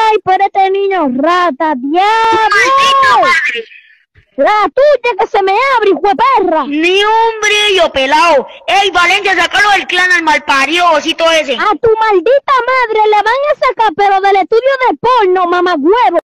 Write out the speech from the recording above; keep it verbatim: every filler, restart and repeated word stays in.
Ay, pero este niño rata, diablo. Madre. La tuya que se me abre, hijo de perra. Ni un brillo, pelado. Ey, Valencia, sácalo del clan al malparido, osito ese. A tu maldita madre le van a sacar, pero del estudio de porno, mamagüevo.